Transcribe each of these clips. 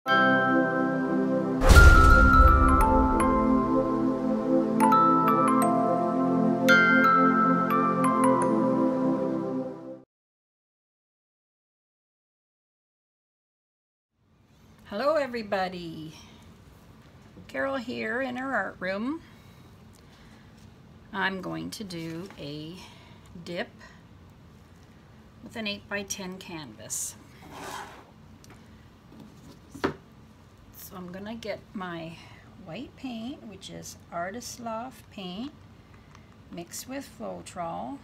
Hello everybody, Carole here in her art room. I'm going to do a dip with an 8x10 canvas. So I'm gonna get my white paint, which is Artist Loft paint, mixed with floetrol.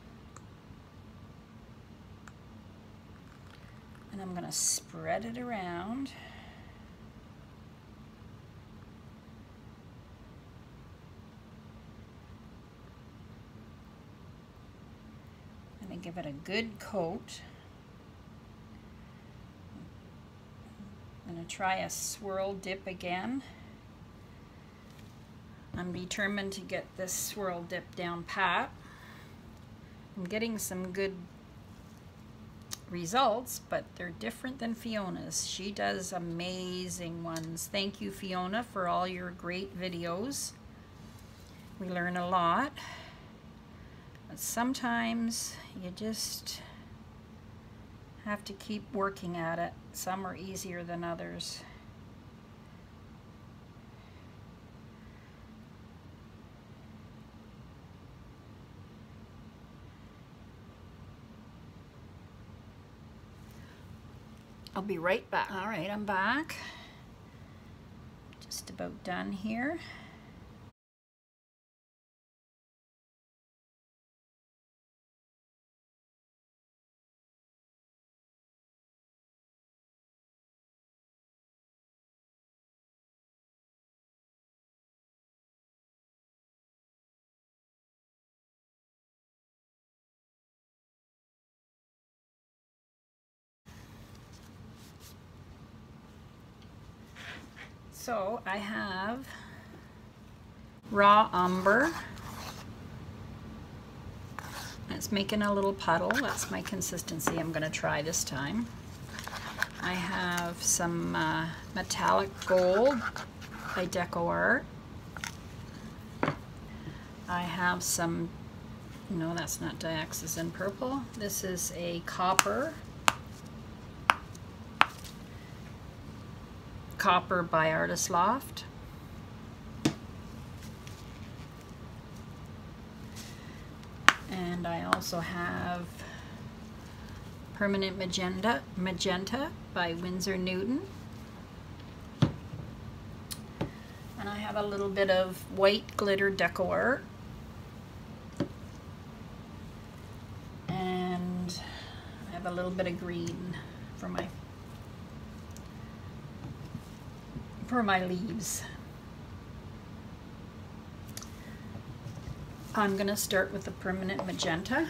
And I'm gonna spread it around. And give it a good coat. I'm going to try a swirl dip again. I'm determined to get this swirl dip down pat. I'm getting some good results, but they're different than Fiona's. She does amazing ones. Thank you, Fiona, for all your great videos. We learn a lot. But sometimes you just have to keep working at it. Some are easier than others. I'll be right back. All right, I'm back. Just about done here. So I have raw umber. It's making a little puddle. That's my consistency I'm going to try this time. I have some metallic gold by Deco Art. I have some, no, that's not dioxazine purple. This is a copper. Copper by Artist Loft. And I also have Permanent Magenta by Winsor Newton. And I have a little bit of white glitter Deco Art. And I have a little bit of green for my leaves. I'm going to start with the Permanent Magenta.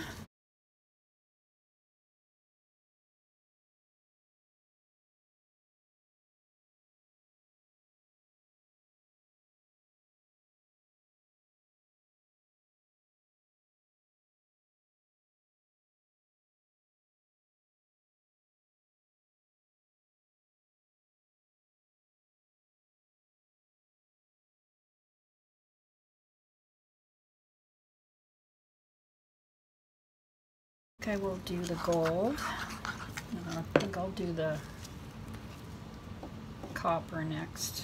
Okay, we'll do the gold. I think I'll do the copper next.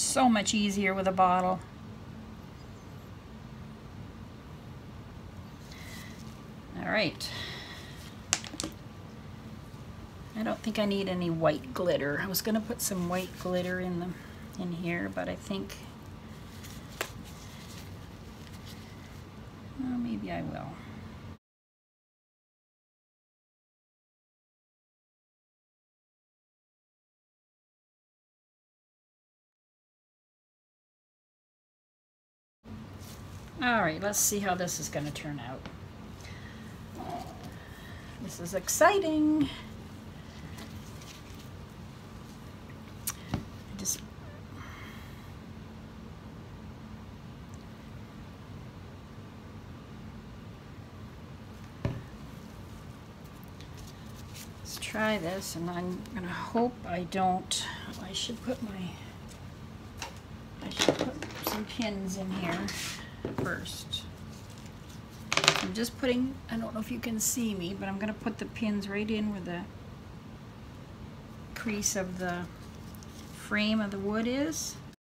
so much easier with a bottle. All right. I don't think I need any white glitter. I was gonna put some white glitter in here, but I think maybe I will. All right, let's see how this is going to turn out. This is exciting. Let's try this, and I'm going to hope I don't. I should put some pins in here first. I'm just putting, I don't know if you can see me, but I'm going to put the pins right in where the crease of the frame of the wood is.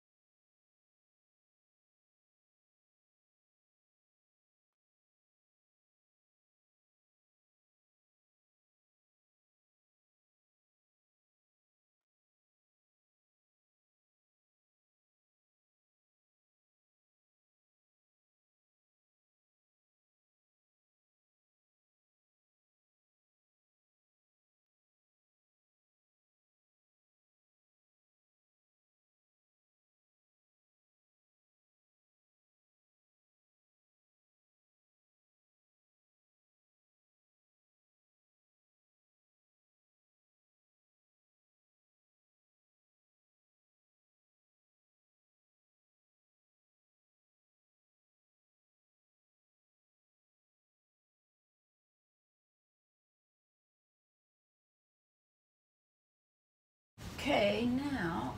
Okay, now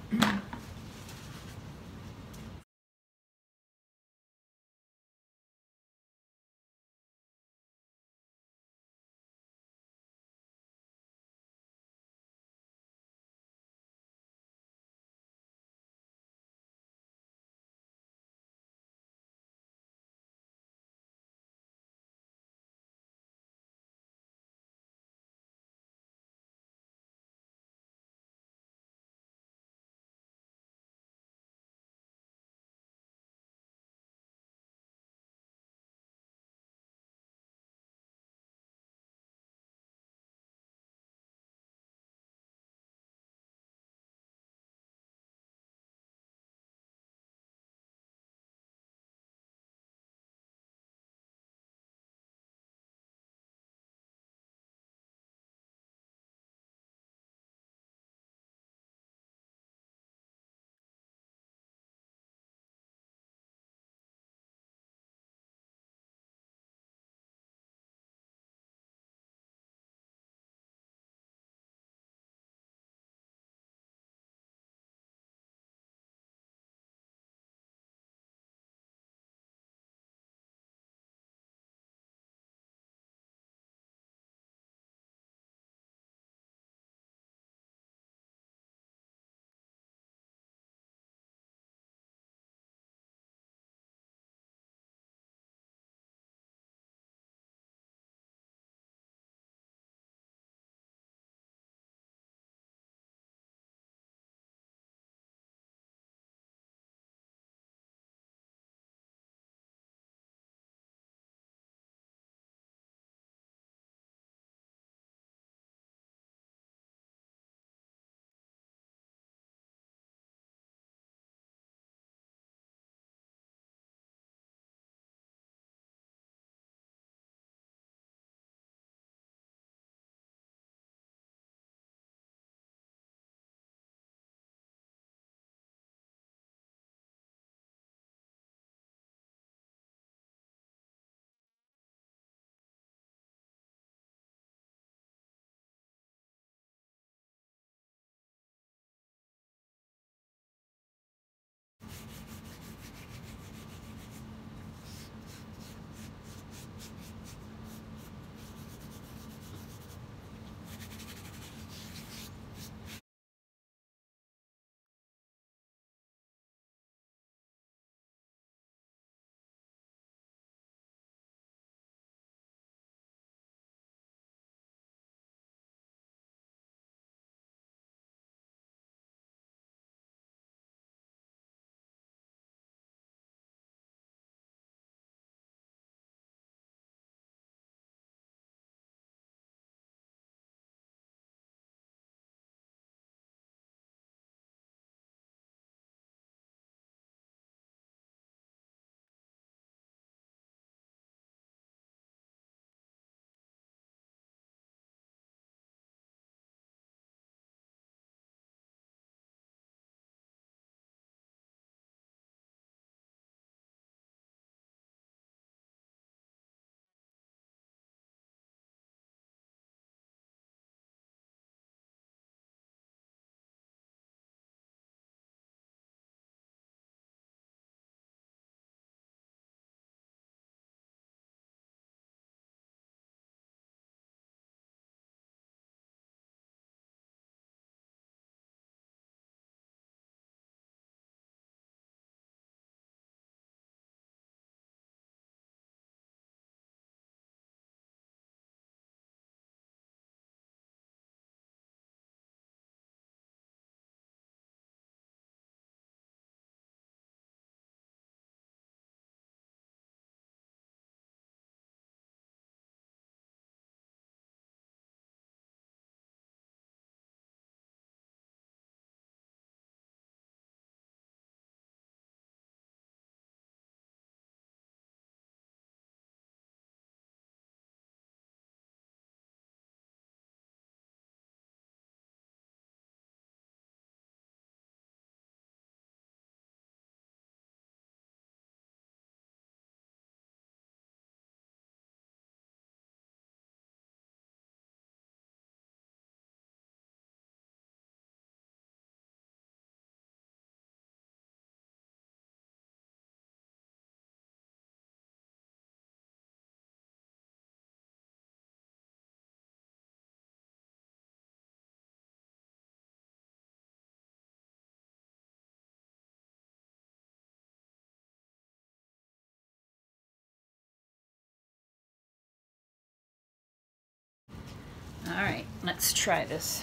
All right, let's try this.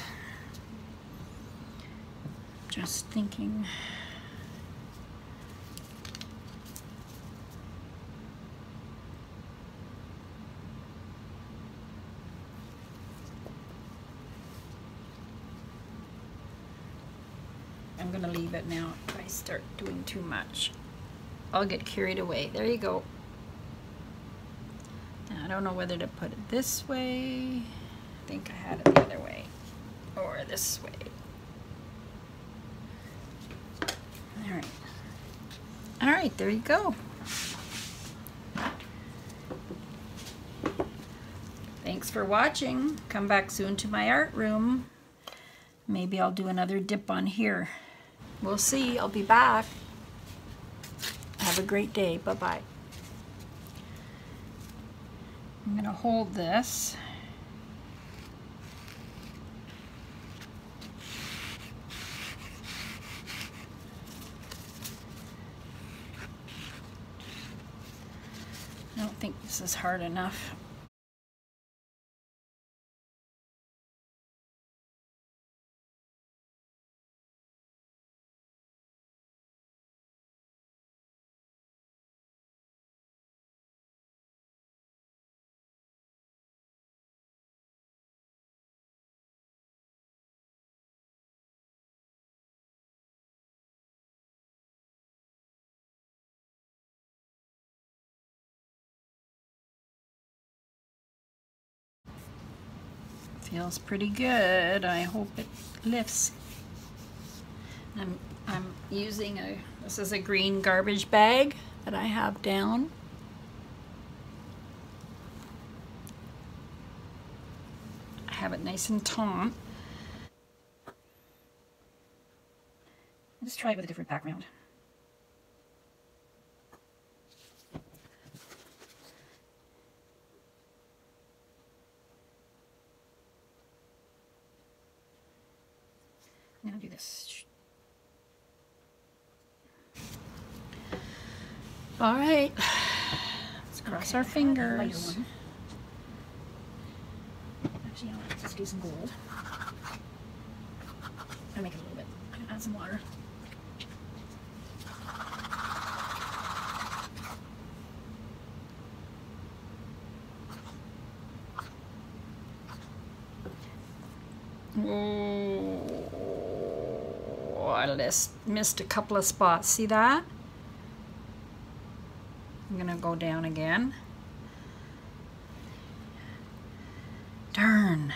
Just thinking. I'm gonna leave it now. If I start doing too much, I'll get carried away. There you go. Now, I don't know whether to put it this way. I think I had it the other way, or this way. All right. All right, there you go. Thanks for watching. Come back soon to my art room. Maybe I'll do another dip on here. We'll see. I'll be back. Have a great day. Bye-bye. I'm going to hold this. I don't think this is hard enough. Feels pretty good. I hope it lifts. I'm using this is a green garbage bag that I have down. I have it nice and taut. Let's try it with a different background. I'm gonna do this. All right, let's cross our fingers. Actually, let's do some gold. I'll make it a little bit. I'm gonna add some water. Oh, I just missed a couple of spots. See that? I'm gonna go down again. Darn.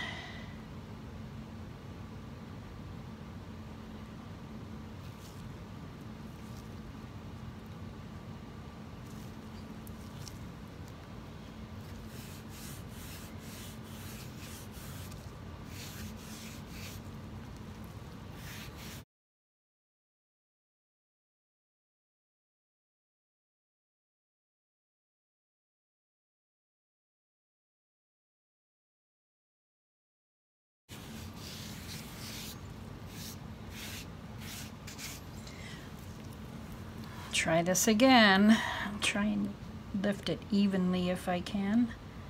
Try this again. I'll try and lift it evenly if I can.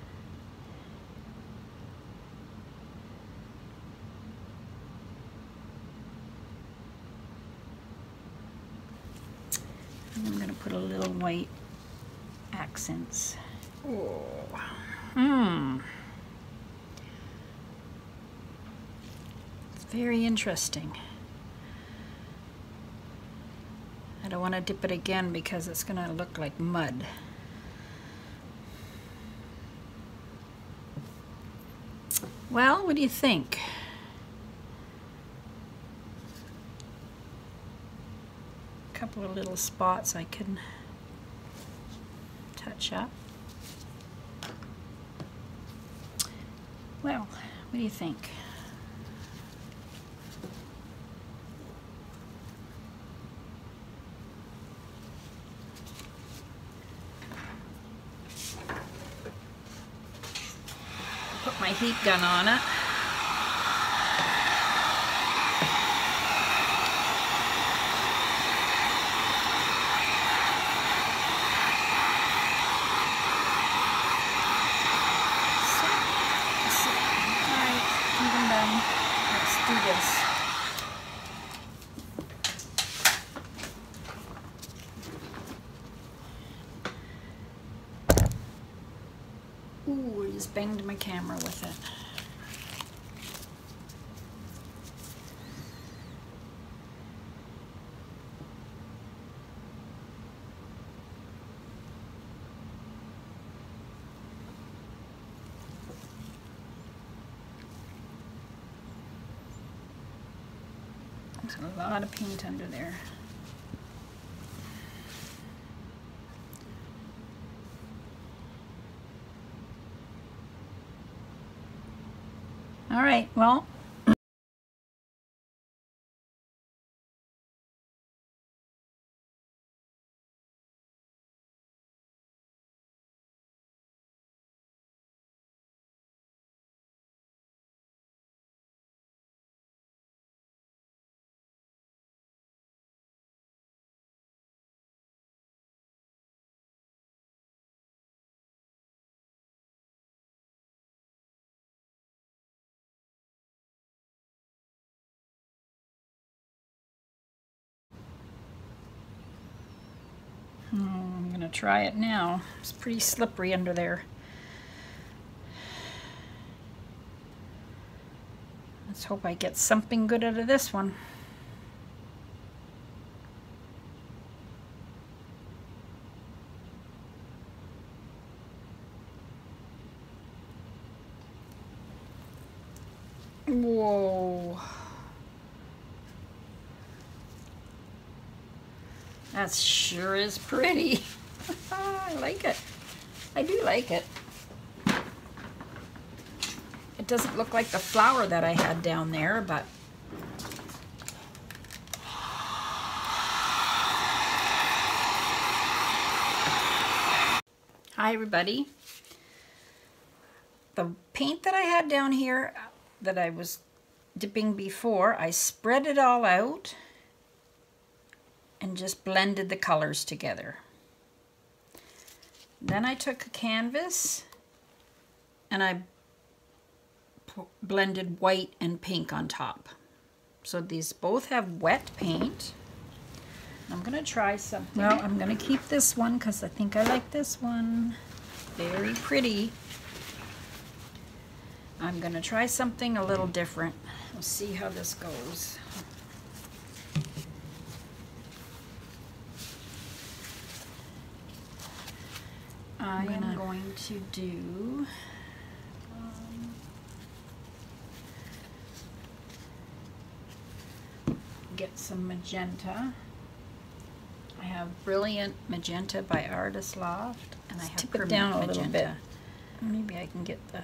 And I'm going to put a little white accents. Oh. It's very interesting. I don't want to dip it again because it's going to look like mud. Well, what do you think? A couple of little spots I can touch up. Well, what do you think? Put my heat gun on it. my camera with it. There's a lot of paint under there. All right, well, I'm gonna try it now. It's pretty slippery under there. Let's hope I get something good out of this one. Whoa. That sure is pretty. I like it. I do like it. It doesn't look like the flower that I had down there, but hi everybody. The paint that I had down here that I was dipping before, I spread it all out and just blended the colors together. Then I took a canvas and I blended white and pink on top. So these both have wet paint. I'm gonna try something. Well, I'm gonna keep this one because I think I like this one. Very pretty. I'm gonna try something a little different. We'll see how this goes. I am going to do get some magenta. I have Brilliant Magenta by Artist Loft, and I have tip it down a little bit. Maybe I can get the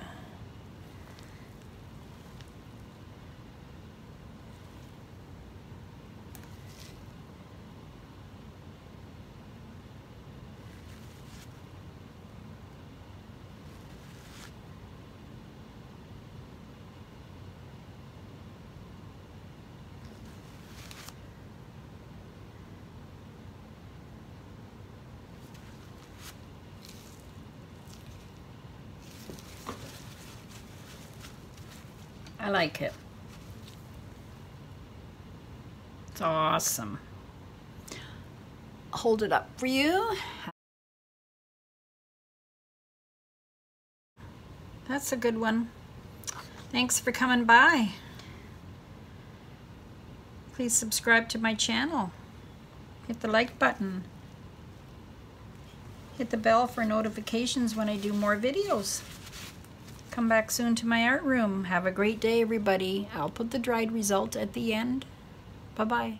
I like it. It's awesome. I'll hold it up for you. That's a good one. Thanks for coming by. Please subscribe to my channel. Hit the like button. Hit the bell for notifications when I do more videos. Come back soon to my art room. Have a great day, everybody. I'll put the dried result at the end. Bye-bye.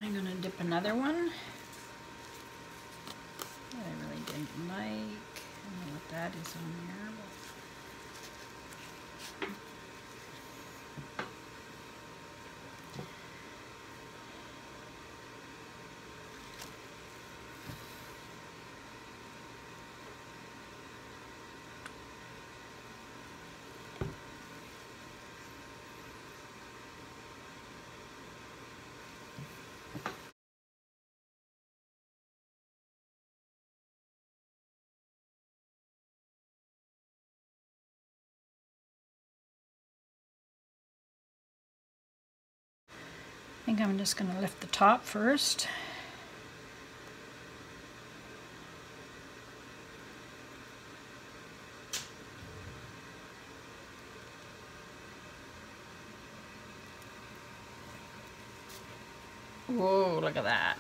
I'm going to dip another one that I really didn't like. I don't know what that is on there. I think I'm just going to lift the top first. Whoa, look at that.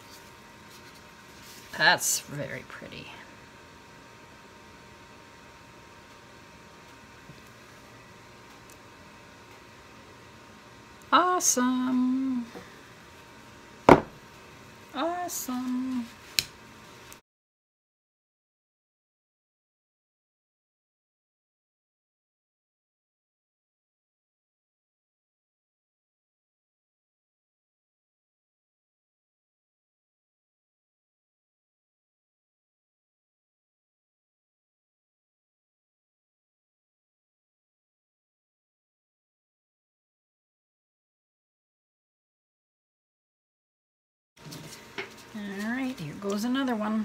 That's very pretty. Awesome. Awesome. All right, here goes another one.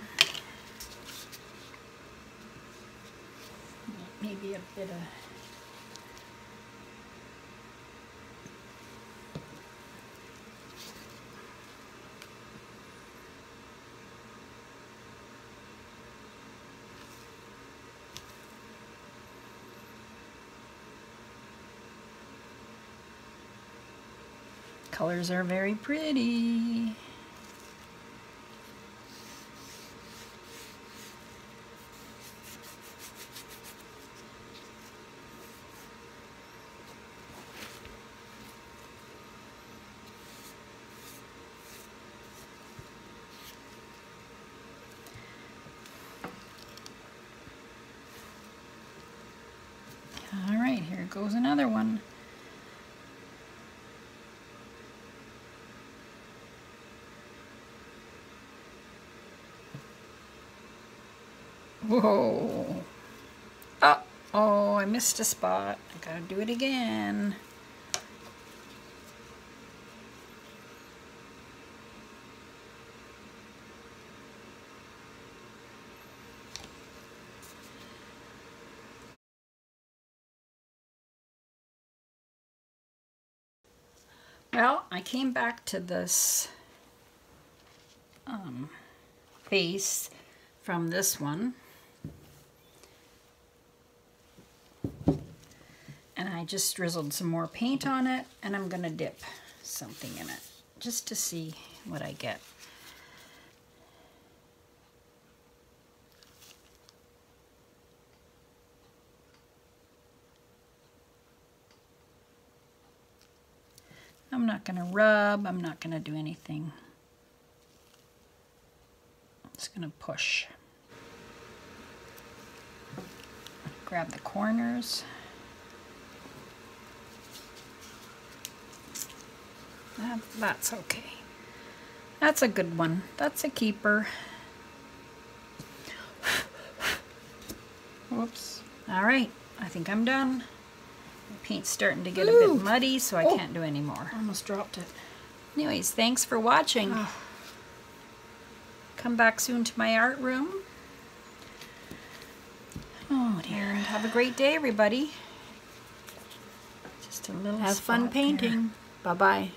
Maybe a bit of... Colors are very pretty. All right, here goes another one. Whoa. Oh, I missed a spot. I gotta do it again. Well, I came back to this base from this one, and I just drizzled some more paint on it, and I'm gonna dip something in it just to see what I get. I'm not gonna rub, I'm not gonna do anything. I'm just gonna push. Grab the corners. That's okay. That's a good one. That's a keeper. Whoops. All right, I think I'm done. The paint's starting to get a bit muddy, so I can't do any more. Almost dropped it. Anyways, thanks for watching. Come back soon to my art room. Oh dear. And have a great day, everybody. Just a little Have fun painting. Bye-bye.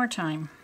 more time.